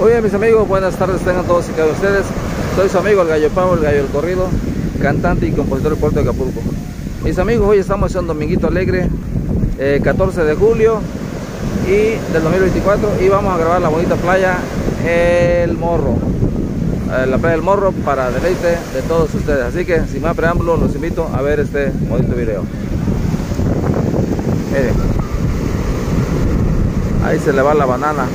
Muy bien, mis amigos, buenas tardes tengan todos y cada uno de ustedes. Soy su amigo el Gallo Pavo, el Gallo del Corrido, cantante y compositor del puerto de Acapulco. Mis amigos, hoy estamos en un dominguito alegre, 14 de julio del 2024, y vamos a grabar la bonita playa El Morro, la playa del Morro, para deleite de todos ustedes. Así que sin más preámbulo, los invito a ver este bonito video. Miren, ahí se le va la banana.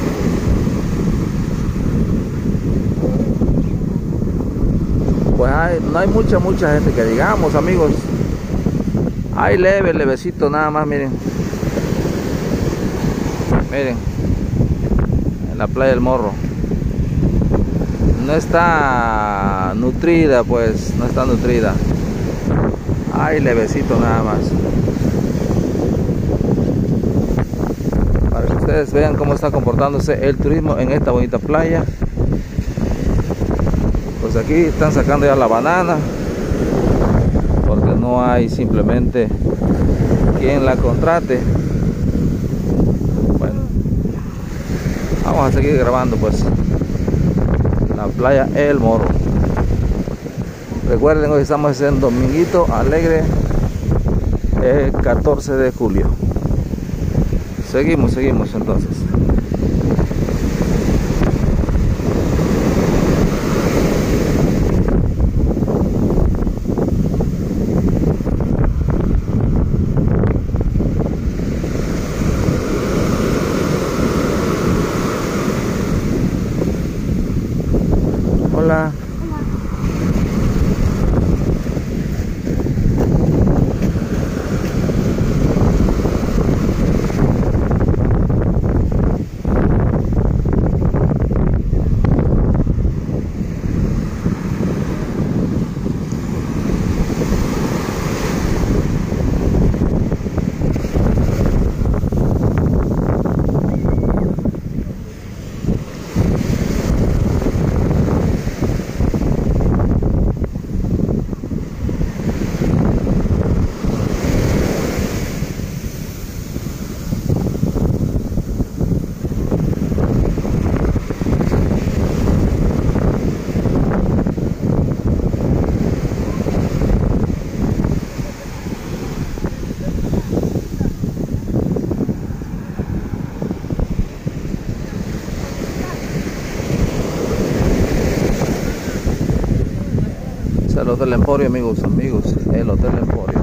Pues no hay mucha gente que digamos, amigos. Hay levecito nada más, miren. Miren, en la playa del Morro. No está nutrida, pues, no está nutrida. Hay levecito nada más. Para que ustedes vean cómo está comportándose el turismo en esta bonita playa. Pues aquí están sacando ya la banana, porque no hay simplemente quien la contrate. Bueno, vamos a seguir grabando pues la playa El Morro. Recuerden, hoy estamos en dominguito alegre, 14 de julio. Seguimos entonces. Hola. El Hotel Emporio, amigos, el Hotel Emporio.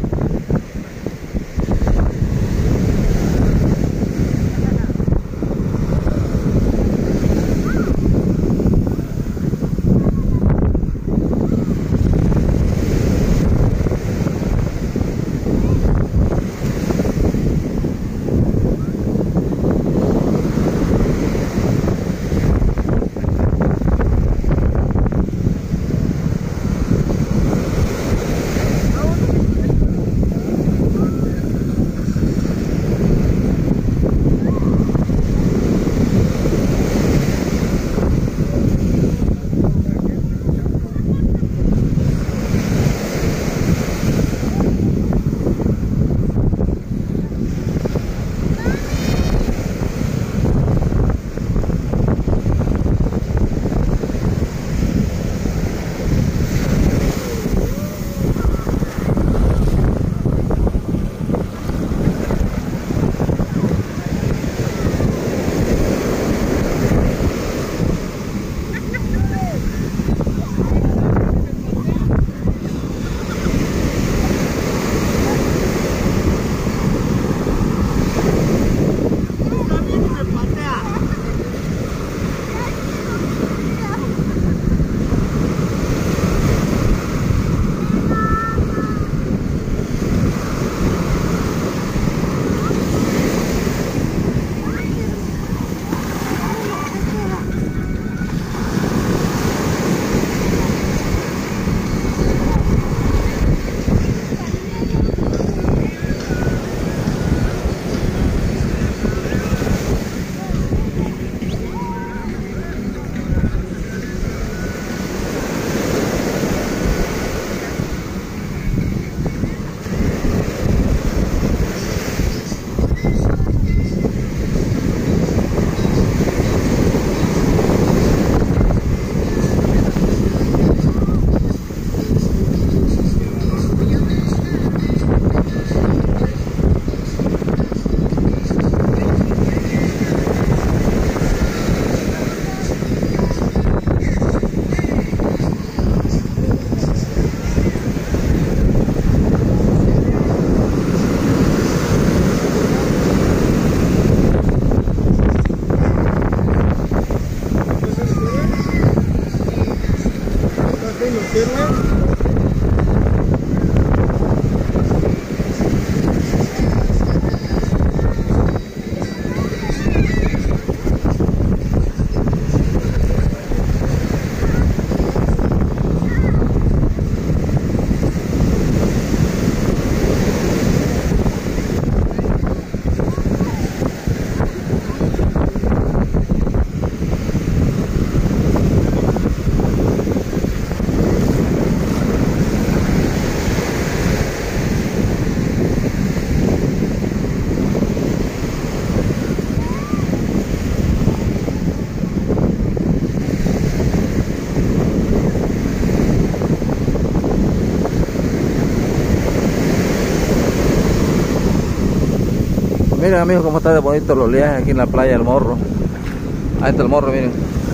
Miren amigos cómo está de bonito el oleaje aquí en la playa del Morro. Ahí está el Morro, miren.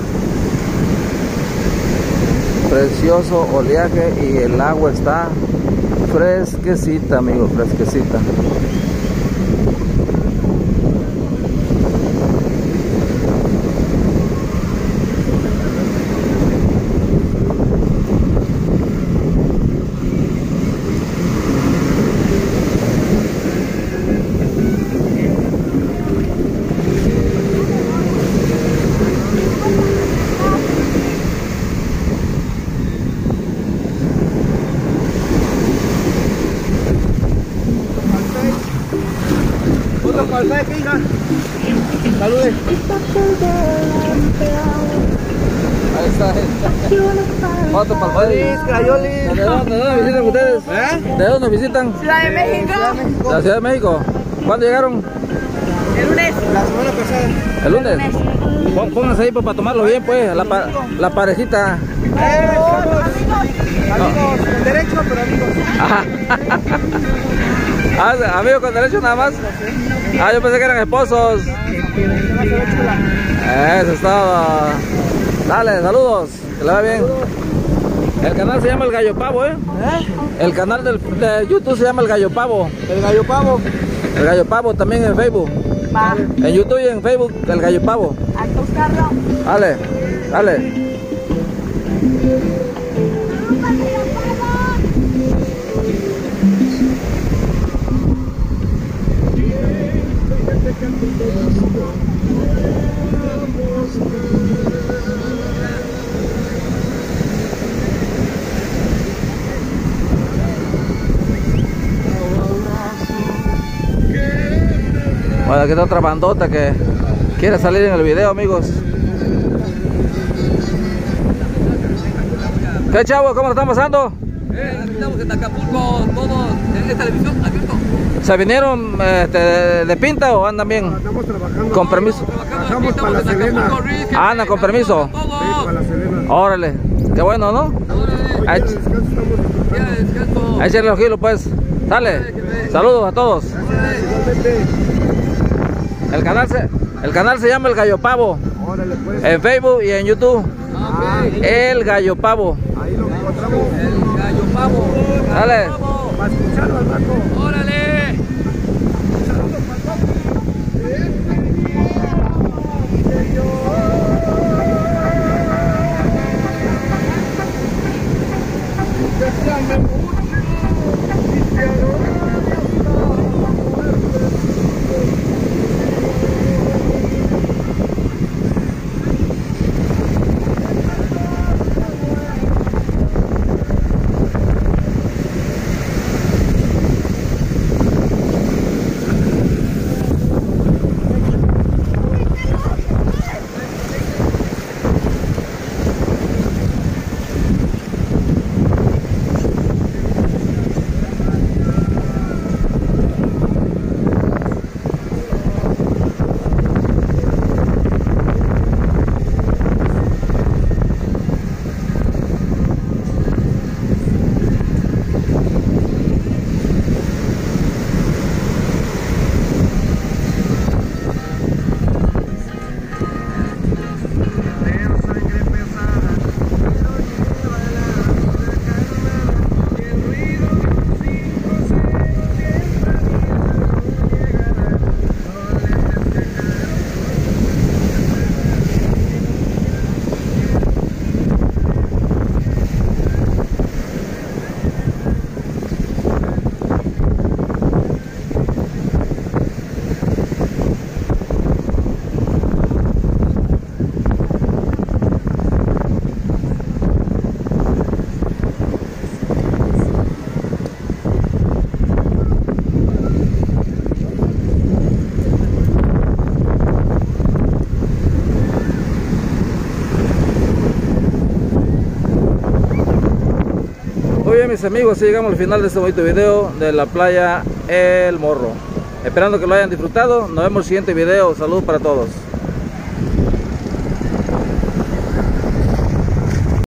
Precioso oleaje y el agua está fresquecita, amigos, fresquecita. Saludes. Ahí está. Foto para el país. Crayolis. ¿De dónde visitan ustedes? ¿De dónde visitan? Ciudad de México. La Ciudad de México. ¿Cuándo llegaron? El lunes. La semana pasada. ¿El lunes? Pónganse ahí pues, para tomarlo bien, pues, la parejita. Amigos, con derecho, pero amigos. Ajá. Ah, amigos con derecho nada más. Ah, yo pensé que eran esposos. Eso es todo. Dale, saludos. Que le va bien. El canal se llama El Gallo Pavo, El canal de YouTube se llama El Gallo Pavo. El Gallo Pavo. El Gallo Pavo también en Facebook. Va. En YouTube y en Facebook, El Gallo Pavo. Hay que buscarlo. Dale, dale. Bueno, aquí está otra bandota que quiere salir en el video, amigos. ¿Qué chavos? ¿Cómo lo están pasando? Aquí estamos en Acapulco, todos en televisión abierto. ¿Se vinieron de pinta o andan bien? Estamos trabajando. Con permiso. Trabajamos para la Selena. Andan con permiso. Sí, para la Selena. Órale. Qué bueno, ¿no? Ahí, ahí echenle los kilos, pues. Sale. Saludos a todos. El canal se llama El Gallo Pavo. Órale, pues. En Facebook y en YouTube. El Gallo Pavo. Ahí lo encontramos. El Gallo Pavo. Dale. Para escucharlo al rato. ¡Órale! Muy bien, mis amigos, así llegamos al final de este bonito video de la playa El Morro. Esperando que lo hayan disfrutado. Nos vemos en el siguiente video. Saludos para todos.